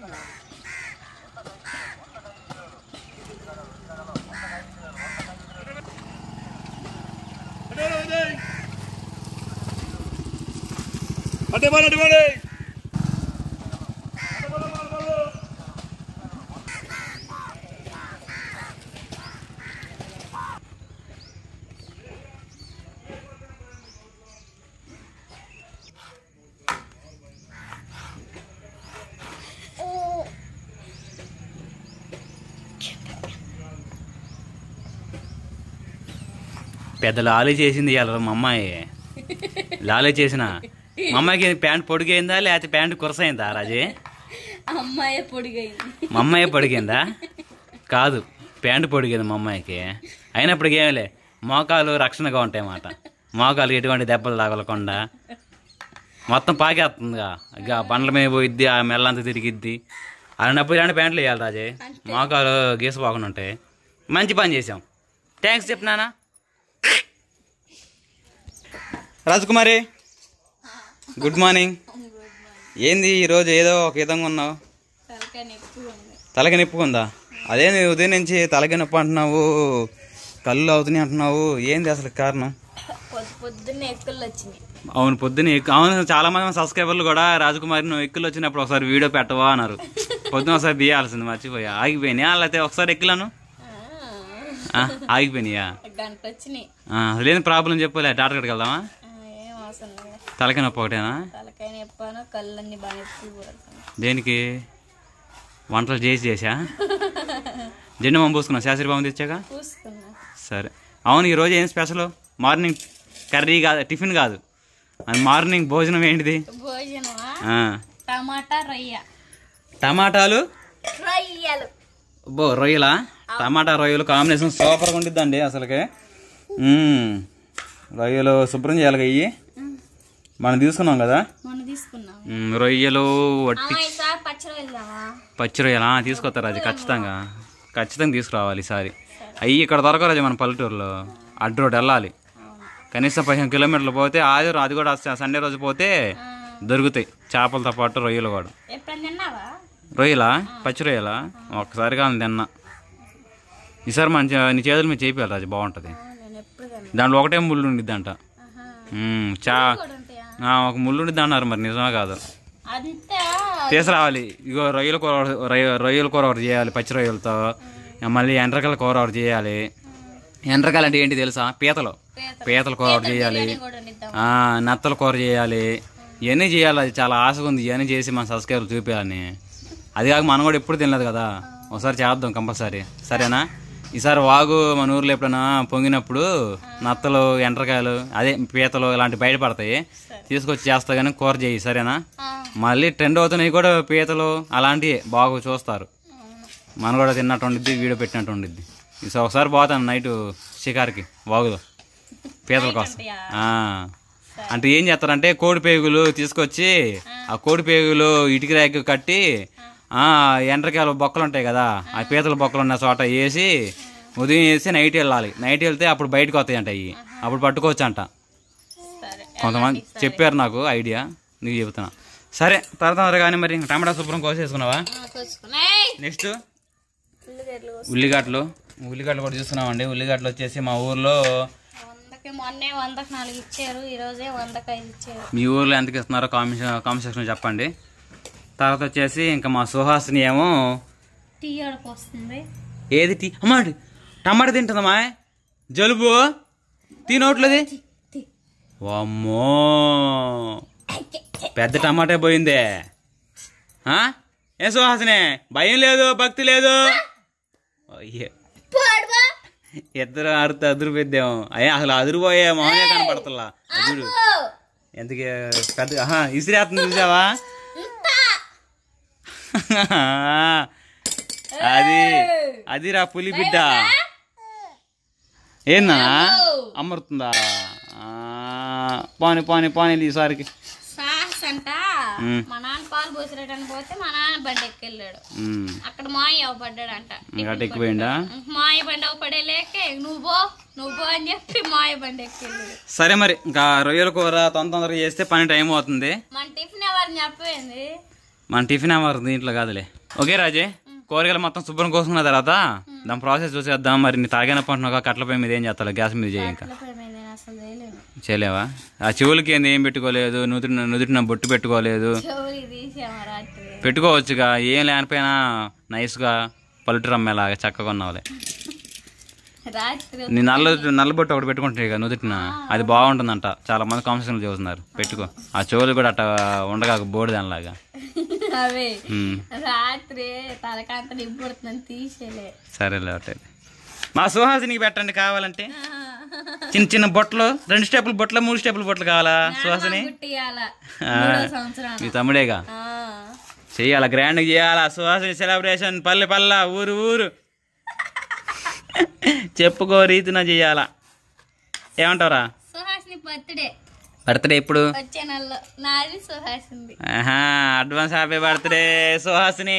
పెద్ద లాలీ చేసింది ఇవాళ మా అమ్మాయి. లాలీ చేసిన మా అమ్మాయికి ప్యాంట్ పొడిగైందా లేకపోతే ప్యాంట్ కురసైందా రాజే? మా అమ్మాయి పొడిగిందా? కాదు, ప్యాంటు పొడిగింది మా అమ్మాయికి. అయినప్పటికీ ఏమిలే, మోకాలు రక్షణగా ఉంటాయి అన్నమాట. మోకాలు ఎటువంటి దెబ్బలు తగలకుండా మొత్తం పాకేస్తుందిగా. ఇక బండ్ల మీద పోయిద్ది, ఆ మెల్లంతా తిరిగిద్ది. అలాంటప్పుడు ఇలాంటి ప్యాంట్లు వేయాలి రాజే, మోకాలు గీసపోకుండా ఉంటాయి. మంచి పని చేసాం, థ్యాంక్స్ చెప్పినానా. రాజకుమారి గుడ్ మార్నింగ్. ఏంది ఈరోజు ఏదో ఒక విధంగా ఉన్నావు? తలకి నొప్పుకుందా? అదేంది ఉదయం నుంచి తలకి నొప్పి అంటున్నావు, కళ్ళు అవుతున్నాయి అంటున్నావు, ఏంది అసలు కారణం? అవును, పొద్దున్న అవును, చాలా మంది సబ్స్క్రైబర్లు కూడా రాజకుమారి నువ్వు ఎక్కులు వచ్చినప్పుడు ఒకసారి వీడియో పెట్టవా అన్నారు. పొద్దున ఒకసారి తీయాల్సింది, మర్చిపోయా. ఆగిపోయినాయా వాళ్ళైతే? ఒకసారి ఎక్కులాను ఆగిపోయినాయా? అసలేని ప్రాబ్లం చెప్పలే, డాక్టర్ కాడికి వెళ్దామా? తలకాయ నొప్పి ఒకటేనా? దేనికి? వంటలు చేసా జెండు బాంబు పూసుకున్నావు? శాస్త్రి బాంబు తెచ్చాక సరే. అవును, ఈరోజు ఏం స్పెషల్? మార్నింగ్ కర్రీ కాదు, టిఫిన్ కాదు, మార్నింగ్ భోజనం ఏంటిది? టమాటాలు రొయ్యలా? టమాటా రొయ్యలు కాంబినేషన్ సూపర్గా ఉండిద్దండి అసలుకి. రొయ్యలు శుభ్రం చేయాలి, అయ్యి మనం తీసుకున్నాం కదా రొయ్యలు. పచ్చి రొయ్యలా తీసుకొస్తారు? అది ఖచ్చితంగా తీసుకురావాలి ఈసారి. అయ్యి ఇక్కడ దొరకరాజు మన పల్లెటూరులో. అడ్డు రోడ్ వెళ్ళాలి, కనీసం 15 కిలోమీటర్లు పోతే అది కూడా సండే రోజు పోతే దొరుకుతాయి చేపలతో పాటు రొయ్యలు కూడా. రొయ్యలా? పచ్చి రొయ్యలా? ఒక్కసారి కానీ తిన్నా. ఈసారి మంచి నీ చేతులు మీద చేయాలి రాజు, బాగుంటుంది. దాంట్లో ఒకటే ముళ్ళు ఉండిద్ది అంట. ఒక ముళ్ళు ఉండిద్ది అన్నారు, మరి నిజమే కాదు? తీసుకురావాలి. ఇగో రొయ్యల కూర ఒకటి చేయాలి పచ్చి రొయ్యలతో. మళ్ళీ ఎండ్రకాయల కూర ఒకటి చేయాలి. ఎండ్రకాయలు అంటే ఏంటి తెలుసా? పీతల కూర ఒకటి చేయాలి, నత్తల కూర చేయాలి. ఇవన్నీ చేయాలి. అది చాలా ఆశగా ఉంది, ఇవన్నీ చేసి మన సబ్స్క్రైబర్లు చూపించాలని. అది కాక మనం కూడా ఎప్పుడు తినలేదు కదా, ఒకసారి చేద్దాం కంపల్సరీ, సరేనా? ఈసారి వాగు మన ఊర్లో ఎప్పుడైనా పొంగినప్పుడు నత్తలు, ఎండ్రకాయలు, అదే పీతలు ఇలాంటి బయటపడతాయి, తీసుకొచ్చి చేస్తా కానీ కూర చేయి, సరేనా? మళ్ళీ ట్రెండ్ అవుతున్నాయి కూడా పీతలు, అలాంటివి బాగా చూస్తారు. మనం కూడా తిన్నట్టు ఉండిద్ది, వీడియో పెట్టినట్టు ఉండిద్ది. ఈసారి ఒకసారి పోతాను నైట్ షికార్కి వాగులో పీతల కోసం. అంటే ఏం చేస్తారంటే కోడి పేగులు తీసుకొచ్చి ఆ కోడి పేగులు ఇటుక రేకు కట్టి ఎండ్రకాయలు బొక్కలు ఉంటాయి కదా, ఆ పీతల బొక్కలు ఉన్న చోట వేసి ఉదయం వేసి నైట్ వెళ్ళాలి. నైట్ వెళ్తే అప్పుడు బయటకు వస్తాయి అంట, అవి అప్పుడు పట్టుకోవచ్చు అంట. కొంతమంది చెప్పారు నాకు ఐడియా, నీకు చెబుతున్నా. సరే తర్వాత కానీ మరి టమాటా శుభ్రం కోసేసుకున్నావా? నెక్స్ట్ ఉల్లిగడ్డలు కూడా చూస్తున్నామండి. ఉల్లిగడ్డలు వచ్చేసి మా ఊర్లో మీ ఊర్లో ఎంతకి ఇస్తున్నారో కామెంట్ సెక్షన్ చెప్పండి. తర్వాత వచ్చేసి ఇంకా మా సుహాసిని ఏమో ఏది టీ అమ్మా టమాటా తింటుందమ్మా, జలుబు తినట్లేదు. అమ్మో పెద్ద టమాటా పోయిందే. ఏ సుహాసిని భయం లేదు, భక్తి లేదు. ఇద్దరు అదురు పెద్దాము. అయ్యా అసలు అదురుపోయే మామయ్య కనపడతలా. అదురు ఎందుకు పెద్ద ఇసిరేస్తుంది చూసావా? అదిరా పులి బిడ్డ. ఏనా అమరుతుందా? పాని ఈసారికి మా నాన్న పాలు పోసిరేటని పోతే మా నాన్న బండి ఎక్కెళ్ళాడు. అక్కడ మాయ పడ్డాడు అంట. ఎక్కిపోయిందా? మాయ బండి పడే లేకే నువ్వు అని చెప్పి మాయ బండి ఎక్కెళ్ళాడు. సరే మరి ఇంకా రొయ్యల కూర తొందరగా చేస్తే పని టైం అవుతుంది. మన టిఫిన్ ఎవరిని చెప్పేది? మన టిఫిన్ అవర్ దీంట్లో కాదులే. ఓకే రాజే, కూరగాయలు మొత్తం శుభ్రం కోసుకున్న తర్వాత దాని ప్రాసెస్ చూసేద్దాం. మరి నీ తాగినప్పు అంటున్నావు కట్లపై మీద ఏం చేస్తావు? గ్యాస్ మీద చేయి. ఇంకా చేయలేవా? ఆ చెవులకి ఏంది ఏం పెట్టుకోలేదు, నుదుటిన బొట్టు పెట్టుకోలేదు. పెట్టుకోవచ్చుగా, ఏం లేనిపోయినా నైస్గా పల్లెటూరు అమ్మేలాగా చక్కగా ఉన్నావులే. నీ నల్ల బొట్టు ఒకటి పెట్టుకుంటాయి కదా నుదుటిన, అది బాగుంటుందంట. చాలా మంది కాంపిటీషన్లు చూస్తున్నారు. పెట్టుకో. ఆ చెవులు కూడా అట్ట ఉండగా బోర్డు దానిలాగా. సరేలే ఒకటే. మా సుహాసినికి పెట్టండి కావాలంటే. చిన్న చిన్న బొట్టలు, 2 స్టెప్పులు బొట్టలు, 3 స్టెప్పులు బొట్టలు కావాలా సుహాసిని? మీ తమ్ముడేగా, చెయ్యాలా, గ్రాండ్గా చేయాలా సుహాసిని సెలబ్రేషన్. పల్లె పల్ల ఊరు ఊరు చెప్పుకో రీతిన చెయ్యాలా. ఏమంటారా? బర్త్డే ఎప్పుడు? Advance happy birthday Suhasini.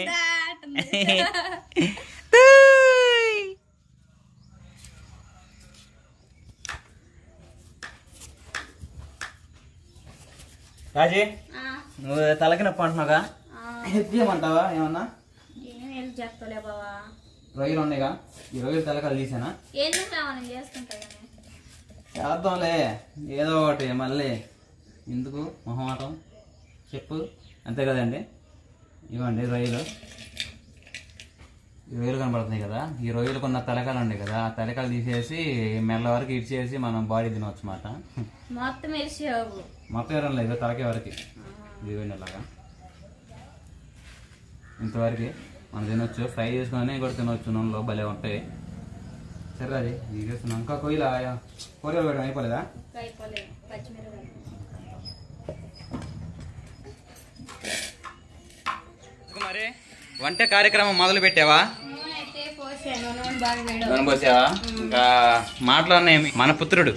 Raji, నువ్వు తలకి నొప్పి అంటున్నావుగా, ఎత్తియమంటావా? ఏమన్నా రొయ్యలు ఉన్నాయిగా, ఈ రొయ్యలు తలకాలు తీసానా? చేద్దాంలే ఏదో ఒకటి. మళ్ళీ ఎందుకు మొహమాటం చెప్పు, అంతే కదండి. ఇవ్వండి రొయ్యలు. ఈ రొయ్యలు కనబడుతున్నాయి కదా, ఈ రొయ్యలు కొన్న తలకాలు ఉన్నాయి కదా, ఆ తలకాలు తీసేసి మెల్ల వరకు ఇచ్చేసి మనం బాడీ తినవచ్చు మాట. మొత్తం ఎవరం లేదు, తలకే వరకు ఇవ్వండి. అలాగా ఇంతవరకు మనం తినొచ్చు. ఫ్రై చేసుకొని కూడా తినవచ్చు, నూనెలో భలే ఉంటాయి. సరే అది చేస్తున్నాం. ఇంకా కొయ్యలా కూరగాయలు పెట్టడం అయిపోలేదా? మరి వంట కార్యక్రమం మొదలు పెట్టావా? పోసావా? ఇంకా మాటలు ఉన్నాయి. మన పుత్రుడు,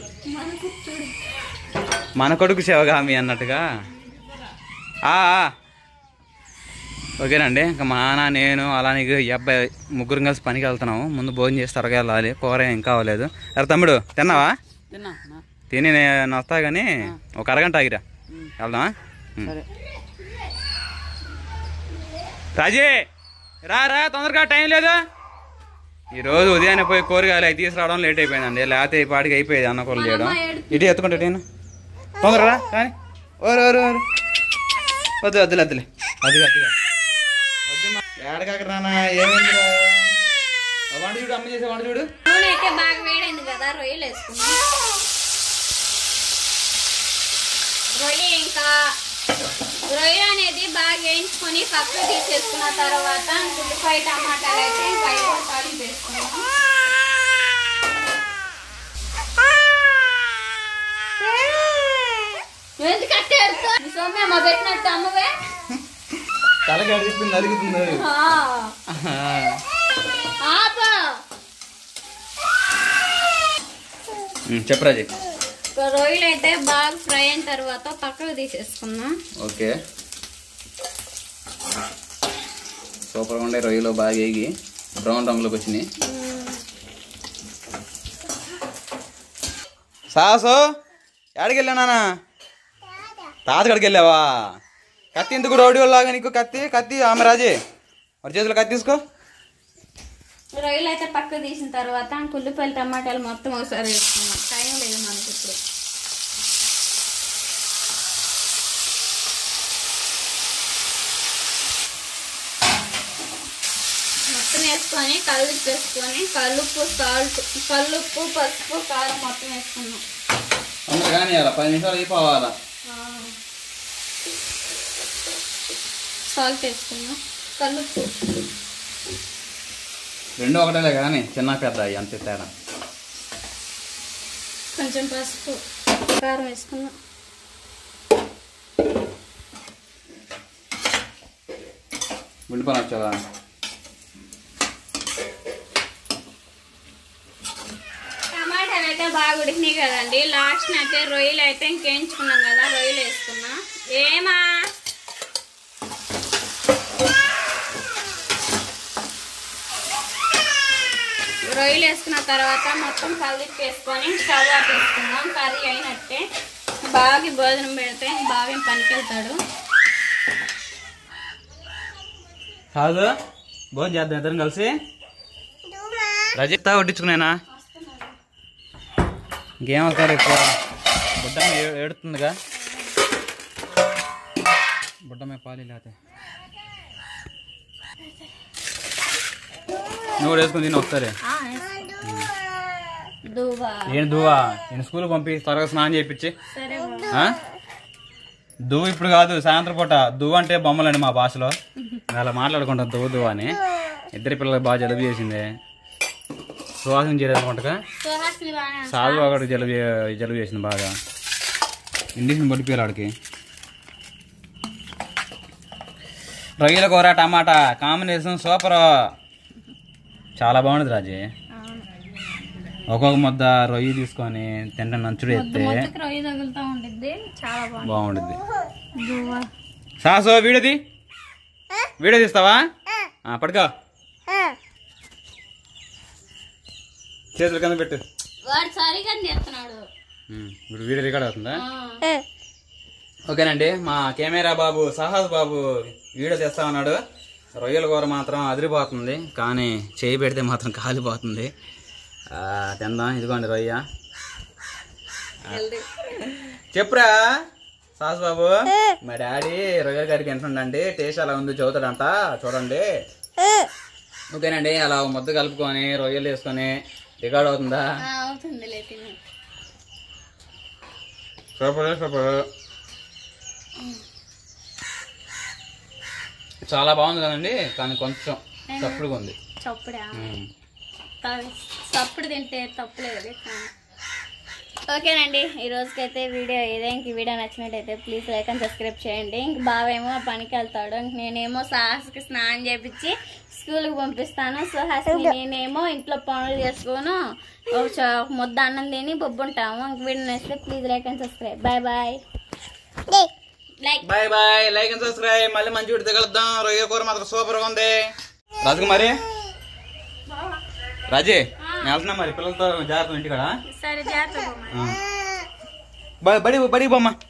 మన కొడుకు శివగామి అన్నట్టుగా. ఓకేనండి, ఇంకా మా నాన్న నేను అలానే ఈ అబ్బాయి ముగ్గురు కలిసి పనికి వెళ్తున్నాము. ముందు భోజనం చేసి త్వరగా వెళ్ళాలి. కూర ఇంకా అవ్వలేదు. అరే తమ్ముడు, తిన్నావా? తిని నేను వస్తా కానీ ఒక అరగంట ఆగిరా, వెళ్దామా? రాజీ రా రా, తొందరగా, టైం లేదు. ఈరోజు ఉదయాన్నే పోయి కూరగాయలు అవి తీసుకురావడం లేట్ అయిపోయిందండి. లేకపోతే ఈ పాటికి అయిపోయేది అన్న కూరలు చేయడం. ఇటు ఎత్తుకుంటా నేను తొందరరా కానీ. ఓరు ఓరు ఓరు వద్దు వద్దులే వద్దులే, అది వద్దుగా వద్దు. ఏడకాక రానా, ఏమైంది? వంట చూడు, అమ్మ చేసే వంట చూడు. బాగా వేడైంది కదా, రొయ్యలు వేసుకున్నాం. రొయ్య అనేది బాగా వేయించుకొని పక్కకు తీసేసుకున్న తర్వాత ఉల్లిపాయ టమాటాలు అయితే తాలింపు వేసుకున్నాం. సోమ్యమ్మ పెట్టినట్టు అమ్మవే తలకి అడుగుతుంది, అడుగుతుంది. చెప్పరాజీ. రొయ్యలు అయితే బాగా ఫ్రై అయిన తర్వాత పక్కకు తీసేసుకున్నాం. ఓకే, సూపర్గా ఉండే రొయ్యలు బాగా వేగి బ్రౌన్ రంగులోకి వచ్చినాయి. సాసు ఎక్కడికి వెళ్ళానా? తాతగడికి వెళ్ళావా? కత్తి ఎందుకు రౌడీలాగా నీకు? కత్తి ఆమె రాజీ మరి చేతులు కత్తి తీసుకో. రొయ్యలు అయితే పక్కకు తీసిన తర్వాత ఉల్లిపాయలు టమాటాలు మొత్తం ఒకసారి వేసుకున్నాం. టైం లేదు మనకి ఇప్పుడు. మొత్తం వేసుకొని కలుపు వేసుకొని కల్లుప్పు పసుపు కారం మొత్తం వేసుకున్నాం. కానీ 10 నిమిషాలు అయిపోవాలా. సాల్ట్ వేసుకున్నాం, కల్లుప్పు 2 ఒకటేలే కానీ చిన్న పెద్ద అంతే తేడా. కొంచెం పసుపు కారం వేసుకున్నాం. గుండి పని వచ్చావా? టమాటాలు అయితే బాగా ఉడికినాయి కదండి. లాస్ట్ అయితే రొయ్యలు అయితే ఇంకేయించుకున్నాం కదా, రొయ్యలు వేసుకున్నా. ఏమా రొయ్యలు వేసుకున్న తర్వాత మొత్తం కలిపి వేసుకొని స్టవ్ ఆఫ్ వేసుకున్నాం. కర్రీ అయినట్టే. బాగా భోజనం పెడితే బాగా పనికి వెళ్తాడు. కాదు భోజనం చేద్దాం ఇద్దరం కలిసి. రజిత వడ్డించుకునేనా ఇంకేమవుతారు ఎక్కువ. బుడ్డమ్మ ఏడుతుందిగా, బుడ్డమ్మ పాలు లేకపోతే నువ్వు కూడా వేసుకుని తిని ఒకసారి. ఏం దువ్వా నేను స్కూల్కి పంపి త్వరగా స్నానం చేయించి. దువ్వు ఇప్పుడు కాదు, సాయంత్రం పూట. దువ్వు అంటే బొమ్మలండి మా భాషలో. అలా మాట్లాడుకుంటాం దువ్వు అని. ఇద్దరి పిల్లలకు బాగా జలుబు చేసింది. సువాసన చేయలేదుకుంటగా సాధు ఒకటి జలుబు చేసింది బాగా. ఇండిషన్ పడిపోయారు ఆడికి. రొయ్యల కూర టమాటా కాంబినేషన్ సూపర్, చాలా బాగుండదు రాజీ. ఒక్కొక్క ముద్ద రొయ్యి తీసుకొని తింటే నంచుడు ఎత్తే బాగుంటుంది. సాసు వీడియో తీస్తావా? పడుకో, చేతులు కింద పెట్టు. ఇప్పుడు వీడియో రికార్డ్ అవుతుందా? ఓకేనండి. మా కెమెరా బాబు సహాద్ బాబు వీడియో తీస్తా ఉన్నాడు. రొయ్యల కూర మాత్రం అదిరిపోతుంది, కానీ చేయి పెడితే మాత్రం కాలిపోతుంది. తిందాం. ఇదిగోండి రొయ్య. చెప్పురా సాస్ బాబు, మా డాడీ రొయ్యల గారికి ఎంటుండండి, టేస్ట్ అలా ఉంది చదువుతాడంట, చూడండి. ఓకేనండి. అలా ముద్ద కలుపుకొని రొయ్యలు వేసుకొని రికార్డ్ అవుతుందా? సూపర్ సూపర్, చాలా బాగుంది కదండి, కానీ కొంచెం చప్పుడుగా ఉంది. చప్పుడు తింటే తప్పులేదు. ఓకేనండి, ఈ రోజుకైతే వీడియో ఇదే. ఇంక వీడియో నచ్చినట్టయితే ప్లీజ్ లైక్ అండ్ సబ్స్క్రైబ్ చేయండి. ఇంక బావేమో పనికి వెళ్తాడు, నేనేమో సాహస్కి స్నానం చేపించి స్కూల్కి పంపిస్తాను. సుహాస్ని నేనేమో ఇంట్లో పనులు చేసుకోను, ఒక ముద్ద అన్నం తిని బొబ్బుంటాము. ఇంక వీడియో నచ్చితే please like and subscribe. Bye bye. Bye bye. Like and subscribe. మళ్ళీ మంచి వీడియో కలుద్దాం. రొయ్య కూర మాత్రం సూపర్గా ఉంది. రాజకుమారి రాజీ నేను వెళ్తున్నా మరి, పిల్లలతో జాగ్రత్త ఇంటికాడ. సరే జాగ్రత్త. బడి బొమ్మ.